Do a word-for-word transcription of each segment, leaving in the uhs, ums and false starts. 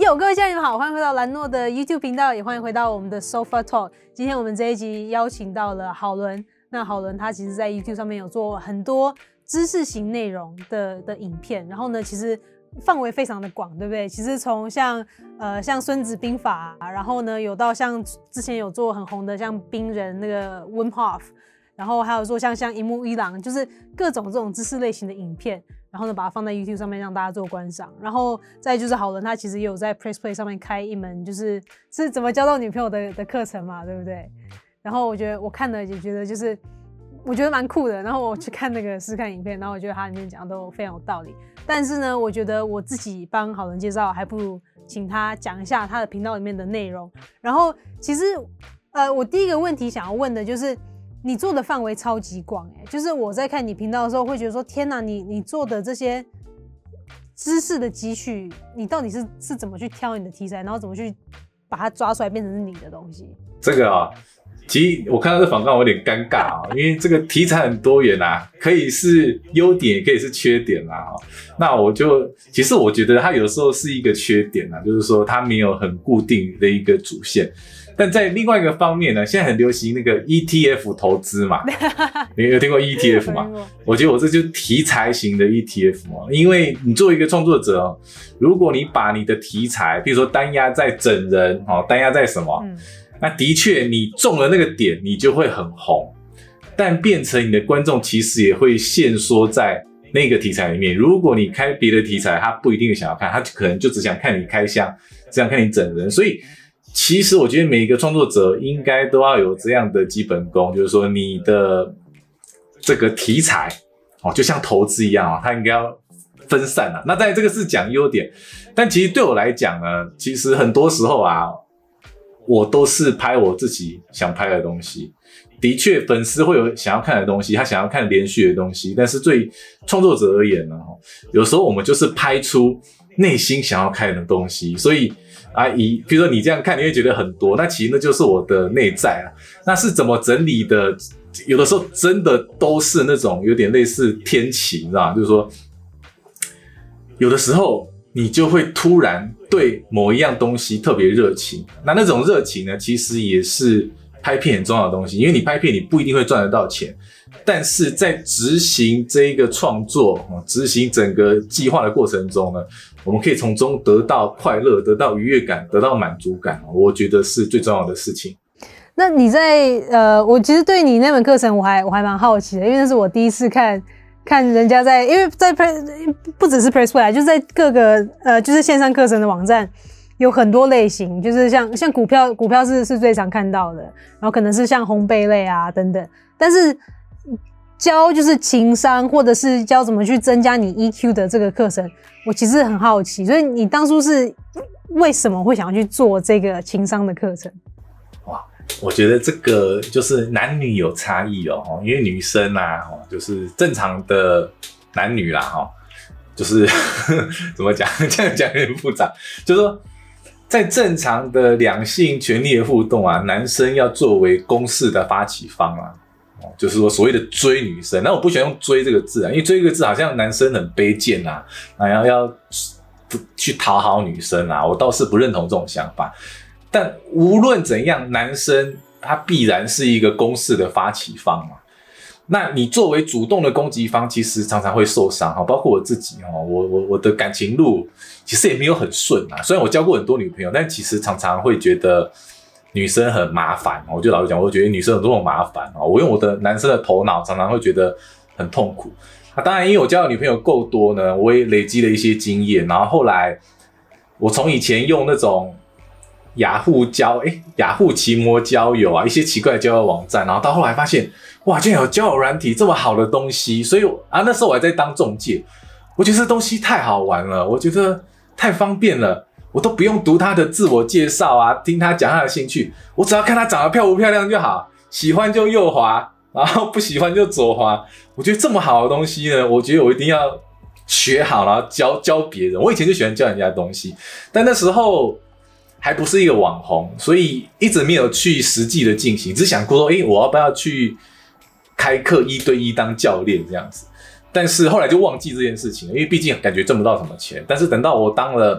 友，各位家人好，欢迎回到兰诺的 YouTube 频道，也欢迎回到我们的 Sofa Talk。今天我们这一集邀请到了郝伦，那郝伦他其实在 YouTube 上面有做很多知识型内容的的影片，然后呢，其实范围非常的广，对不对？其实从像呃像孙子兵法，然后呢有到像之前有做很红的像冰人那个 Wim Hof， 然后还有做像像樱木一郎，就是各种这种知识类型的影片。然后呢，把它放在 YouTube 上面让大家做观赏。然后再就是郝伦，他其实也有在 Press Play 上面开一门就是是怎么交到女朋友的的课程嘛，对不对？然后我觉得我看了也觉得就是我觉得蛮酷的。然后我去看那个试看影片，然后我觉得他里面讲的都非常有道理。但是呢，我觉得我自己帮郝伦介绍，还不如请他讲一下他的频道里面的内容。然后其实呃，我第一个问题想要问的就是。你做的范围超级广哎、欸，就是我在看你频道的时候，会觉得说天哪，你你做的这些知识的积蓄，你到底是是怎么去挑你的题材，然后怎么去把它抓出来变成是你的东西？ 这个啊、哦，其实我看到这访谈我有点尴尬啊、哦，因为这个题材很多元啊，可以是优点，也可以是缺点啦、啊。那我就其实我觉得它有时候是一个缺点啊，就是说它没有很固定的一个主线。但在另外一个方面呢，现在很流行那个 E T F 投资嘛，你有听过 E T F 吗？我觉得我这就是题材型的 E T F 嘛，因为你作为一个创作者哦，如果你把你的题材，比如说单压在整人哦，单压在什么，嗯、那的确你中了那个点，你就会很红，但变成你的观众其实也会限缩在那个题材里面。如果你开别的题材，他不一定想要看，他可能就只想看你开箱，只想看你整人，所以。其实我觉得每一个创作者应该都要有这样的基本功，就是说你的这个题材哦，就像投资一样啊，它应该要分散啊。那在这个是讲优点，但其实对我来讲呢，其实很多时候啊，我都是拍我自己想拍的东西。的确，粉丝会有想要看的东西，他想要看连续的东西，但是对创作者而言呢，有时候我们就是拍出内心想要看的东西，所以。啊，以比如说你这样看，你会觉得很多，那其实那就是我的内在啊。那是怎么整理的？有的时候真的都是那种有点类似天启，你知道吗？就是说，有的时候你就会突然对某一样东西特别热情。那那种热情呢，其实也是拍片很重要的东西，因为你拍片你不一定会赚得到钱，但是在执行这一个创作、执行整个计划的过程中呢。我们可以从中得到快乐，得到愉悦感，得到满足感，我觉得是最重要的事情。 那你在呃，我其实对你那门课程我还我还蛮好奇的，因为那是我第一次看看人家在，因为在 Press 不只是 Press Play， 就是在各个呃就是线上课程的网站有很多类型，就是像像股票股票是是最常看到的，然后可能是像烘焙类啊等等，但是。教就是情商，或者是教怎么去增加你 E Q 的这个课程，我其实很好奇，所以你当初是为什么会想要去做这个情商的课程？ 哇，我觉得这个就是男女有差异哦，因为女生啊，就是正常的男女啦，哈，就是怎么讲，这样讲有点复杂，就是说在正常的两性权利的互动啊，男生要作为攻势的发起方啊。就是说所谓的追女生，那我不喜欢用追这个字啊，因为追这个字好像男生很卑贱啊，然后要去讨好女生啊，我倒是不认同这种想法。但无论怎样，男生他必然是一个攻势的发起方嘛。那你作为主动的攻击方，其实常常会受伤哈，包括我自己哈，我我我的感情路其实也没有很顺啊。虽然我交过很多女朋友，但其实常常会觉得。女生很麻烦，我就老实讲，我觉得女生有这种麻烦，我用我的男生的头脑，常常会觉得很痛苦。啊，当然，因为我交的女朋友够多呢，我也累积了一些经验。然后后来，我从以前用那种雅虎交，哎，雅虎奇摩交友啊，一些奇怪的交友网站，然后到后来发现，哇，竟然有交友软体这么好的东西，所以啊，那时候我还在当中介，我觉得这东西太好玩了，我觉得太方便了。我都不用读他的自我介绍啊，听他讲他的兴趣，我只要看他长得漂不漂亮就好，喜欢就右滑，然后不喜欢就左滑。我觉得这么好的东西呢，我觉得我一定要学好，然后教教别人。我以前就喜欢教人家的东西，但那时候还不是一个网红，所以一直没有去实际的进行，只想过说，哎，我要不要去开课一对一当教练这样子？但是后来就忘记这件事情了，因为毕竟感觉挣不到什么钱。但是等到我当了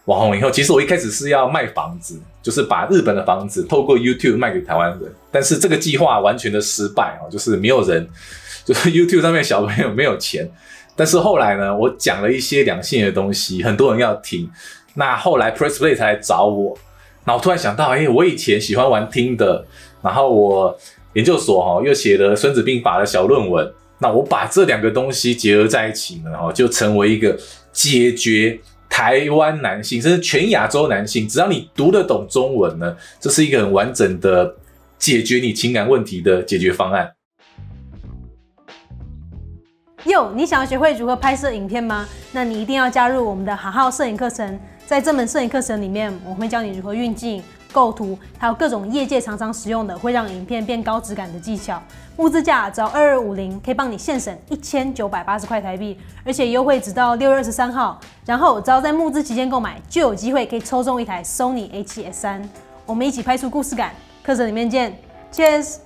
网红以后，其实我一开始是要卖房子，就是把日本的房子透过 YouTube 卖给台湾人，但是这个计划完全的失败哦，就是没有人，就是 YouTube 上面小朋友没有钱。但是后来呢，我讲了一些两性的东西，很多人要听。那后来 Press Play 才来找我，然后我突然想到，哎、欸，我以前喜欢玩听的，然后我研究所哈又写了《孙子兵法》的小论文，那我把这两个东西结合在一起呢，就成为一个解决台湾男性甚至全亚洲男性，只要你读得懂中文呢，这是一个很完整的解决你情感问题的解决方案。 哟，你想要学会如何拍摄影片吗？那你一定要加入我们的好好摄影课程。在这门摄影课程里面，我会教你如何运镜、构图，还有各种业界常常使用的会让影片变高质感的技巧。募资价只要二二五零，可以帮你现省一千九百八十块台币，而且优惠直到六月二十三号。然后只要在募资期间购买，就有机会可以抽中一台 Sony A 七 S 三。我们一起拍出故事感，课程里面见 ，Cheers！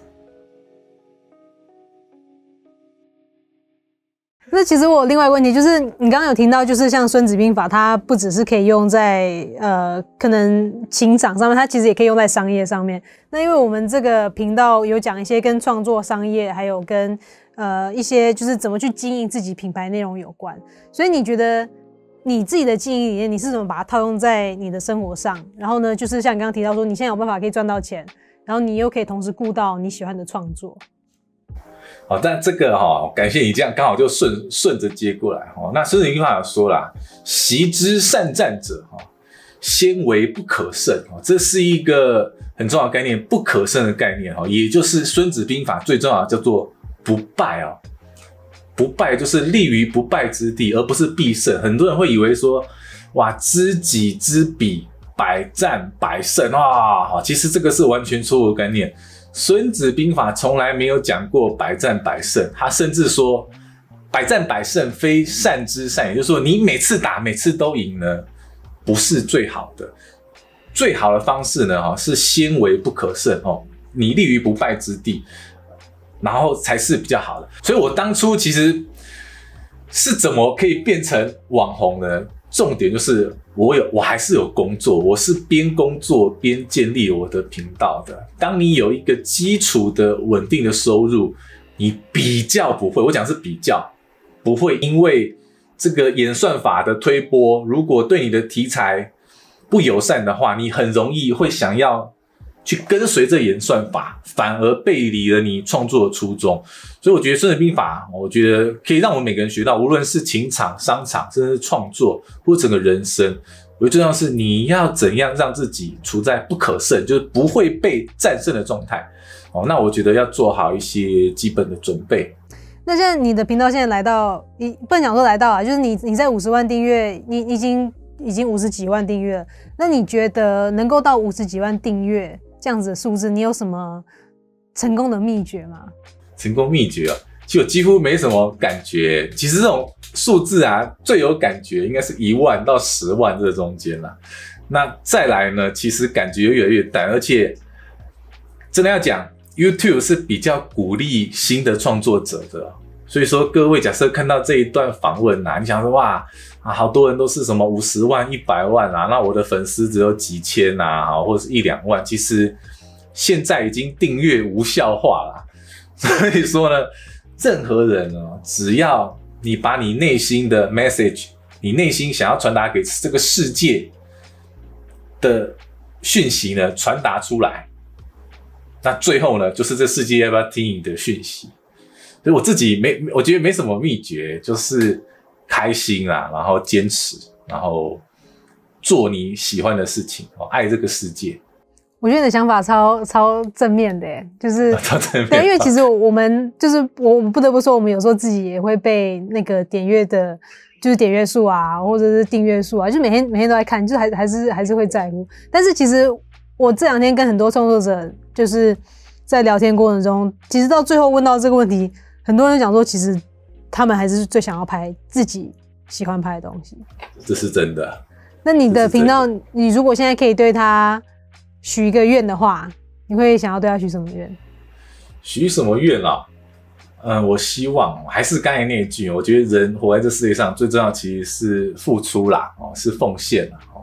那其实我有另外一个问题，就是你刚刚有听到，就是像《孙子兵法》，它不只是可以用在呃可能情场上面，它其实也可以用在商业上面。那因为我们这个频道有讲一些跟创作、商业，还有跟呃一些就是怎么去经营自己品牌内容有关，所以你觉得你自己的经营理念，你是怎么把它套用在你的生活上？然后呢，就是像你刚刚提到说，你现在有办法可以赚到钱，然后你又可以同时顾到你喜欢的创作。 好，但这个哈、哦，感谢你这样刚好就顺顺着接过来哈、哦。那孙子兵法有说啦，习之善战者哈，先为不可胜哦，这是一个很重要的概念，不可胜的概念哈，也就是孙子兵法最重要的叫做不败哦。不败就是立于不败之地，而不是必胜。很多人会以为说，哇，知己知彼，百战百胜啊，其实这个是完全错误的概念。孙子兵法从来没有讲过百战百胜，他甚至说百战百胜非善之善，也就是说你每次打每次都赢呢，不是最好的。最好的方式呢，是先为不可胜，你立于不败之地，然后才是比较好的。所以我当初其实是怎么可以变成网红呢？重点就是我有，我还是有工作，我是边工作边建立我的频道的。当你有一个基础的稳定的收入，你比较不会，我讲是比较不会因为这个演算法的推播，如果对你的题材不友善的话，你很容易会想要去跟随这演算法，反而背离了你创作的初衷。所以我觉得《孙子兵法》，我觉得可以让我们每个人学到，无论是情场、商场，甚至是创作或整个人生，我觉得重要的是你要怎样让自己处在不可胜，就是不会被战胜的状态。哦，那我觉得要做好一些基本的准备。 那现在你的频道现在来到，你不能讲说来到啊，就是你你在五十万订阅，你已经已经五十几万订阅了。那你觉得能够到五十几万订阅这样子的数字，你有什么成功的秘诀吗？ 成功秘诀啊，其实我几乎没什么感觉。其实这种数字啊，最有感觉应该是一万到十万这中间啦。那再来呢，其实感觉越来越淡，而且真的要讲 ，YouTube 是比较鼓励新的创作者的。所以说，各位假设看到这一段访问啊，你想说哇啊，好多人都是什么五十万、一百万啊，那我的粉丝只有几千啊，或者是一两万，其实现在已经订阅无效化了。所以说呢，任何人哦，只要你把你内心的 message， 你内心想要传达给这个世界的讯息呢，传达出来，那最后呢，就是这世界要不要听你的讯息。所以我自己没，我觉得没什么秘诀，就是开心啦，然后坚持，然后做你喜欢的事情，爱这个世界。 我觉得你的想法超超正面的耶，就是超正面。 对，因为其实我们就是我不得不说，我们有时候自己也会被那个点阅的，就是点阅数啊，或者是订阅数啊，就每天每天都在看，就是还还是还是会在乎。但是其实我这两天跟很多创作者就是在聊天过程中，其实到最后问到这个问题，很多人讲说，其实他们还是最想要拍自己喜欢拍的东西。 这是真的。 那你的频道，你如果现在可以对他许一个愿的话，你会想要对他许什么愿？ 许什么愿啊？嗯，我希望还是刚才那一句，我觉得人活在这世界上最重要其实是付出啦，哦，是奉献啦，哦，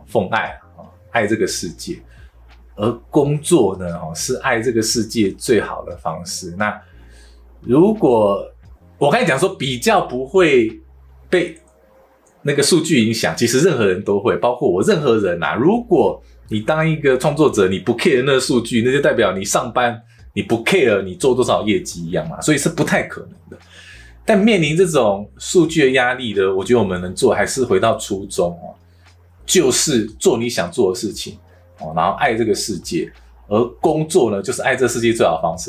奉爱啊，爱这个世界，而工作呢是爱这个世界最好的方式。那如果我刚才讲说比较不会被那个数据影响，其实任何人都会，包括我，任何人啊。如果你当一个创作者，你不 care 那个数据，那就代表你上班你不 care 你做多少业绩一样嘛，所以是不太可能的。但面临这种数据的压力的，我觉得我们能做还是回到初衷哦，就是做你想做的事情哦，然后爱这个世界，而工作呢，就是爱这个世界最好的方式。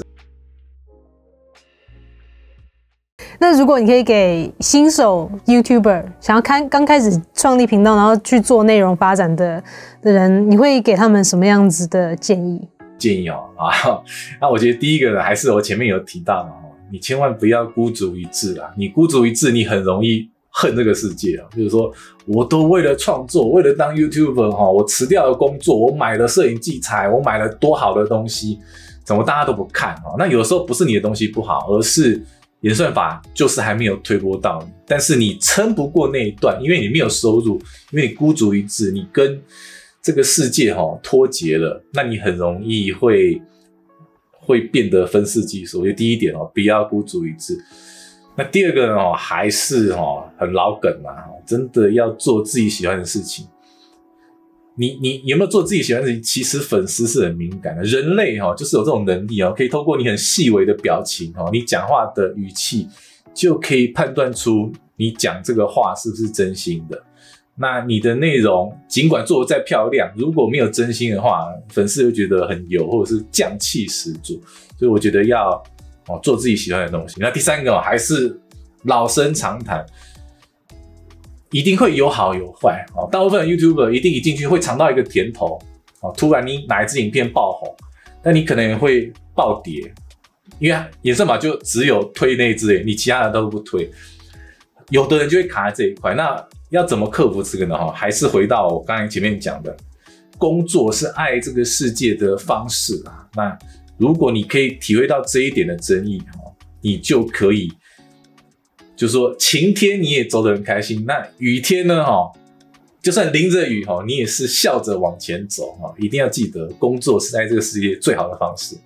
那如果你可以给新手 YouTuber 想要看刚开始创立频道，然后去做内容发展的的人，你会给他们什么样子的建议？ 建议哦啊，那我觉得第一个呢，还是我前面有提到嘛，你千万不要孤注一掷啊！你孤注一掷，你很容易恨这个世界啊。就是说，我都为了创作，为了当 YouTuber 哈，我辞掉了工作，我买了摄影器材，我买了多好的东西，怎么大家都不看啊？那有时候不是你的东西不好，而是演算法就是还没有推播到你，但是你撑不过那一段，因为你没有收入，因为你孤注一掷，你跟这个世界齁脱节了，那你很容易会会变得愤世嫉俗。所以第一点哦，不要孤注一掷。那第二个哦，还是哦很老梗啊，真的要做自己喜欢的事情。你你有没有做自己喜欢的事情？其实粉丝是很敏感的，人类哈就是有这种能力哦，可以透过你很细微的表情哦，你讲话的语气就可以判断出你讲这个话是不是真心的。那你的内容尽管做得再漂亮，如果没有真心的话，粉丝会觉得很油或者是匠气十足。所以我觉得要哦做自己喜欢的东西。那第三个哦，还是老生常谈。一定会有好有坏哦，大部分的 YouTuber 一定一进去会尝到一个甜头哦，突然你哪一支影片爆红，但你可能也会暴跌，因为演算法就只有推那一支，你其他的都不推。有的人就会卡在这一块，那要怎么克服这个呢？还是回到我刚才前面讲的，工作是爱这个世界的方式啊。那如果你可以体会到这一点的真意，你就可以。就是说晴天你也走得很开心，那雨天呢就算淋着雨你也是笑着往前走。一定要记得工作是在这个世界最好的方式。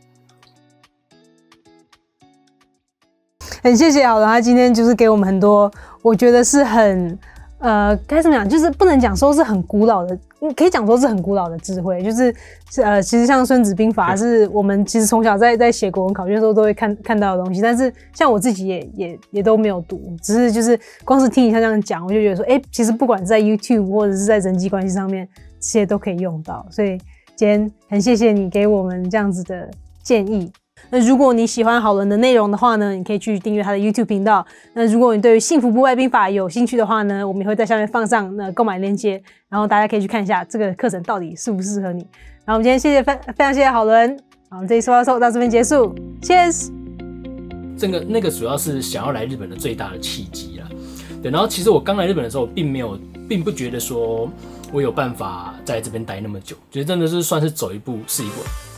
很谢谢好了，他今天就是给我们很多我觉得是很呃该怎么讲，就是不能讲说是很古老的，可以讲说是很古老的智慧，就是呃其实像孙子兵法是我们其实从小在在写国文考卷的时候都会看看到的东西，但是像我自己也也也都没有读，只是就是光是听你像这样讲，我就觉得说哎、欸，其实不管在 YouTube 或者是在人际关系上面，这些都可以用到，所以今天很谢谢你给我们这样子的建议。那如果你喜欢好伦的内容的话呢，你可以去订阅他的 YouTube 频道。那如果你对于幸福不败兵法有兴趣的话呢，我们也会在下面放上那购买链接，然后大家可以去看一下这个课程到底适不适合你。然后我们今天谢谢非非常谢谢好伦，好，我们这一次发售到这边结束 ，Cheers。 这个那个主要是想要来日本的最大的契机啦。对，然后其实我刚来日本的时候，并没有，并不觉得说我有办法在这边待那么久，觉得真的是算是走一步是一步。